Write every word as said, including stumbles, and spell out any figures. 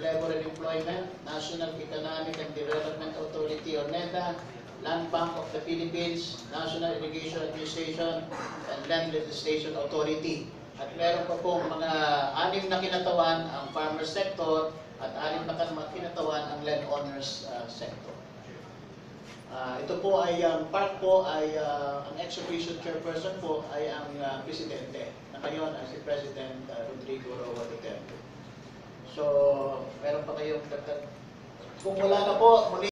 Labor and Employment, National Economic and Development Authority or NEDA, Land Bank of the Philippines, National Irrigation Administration, and Land Legislation Authority. At meron pa pong mga anim na kinatawan ang farmer sector at anim na kinatawan ang landowners uh, sector. Uh, ito po ay ang um, park po ay uh, ang ex-officio chairperson po ay ang uh, presidente na ngayon ay si President uh, Rodrigo Roa Duterte. So, meron pa kayong dagdag. Kung wala na po, muli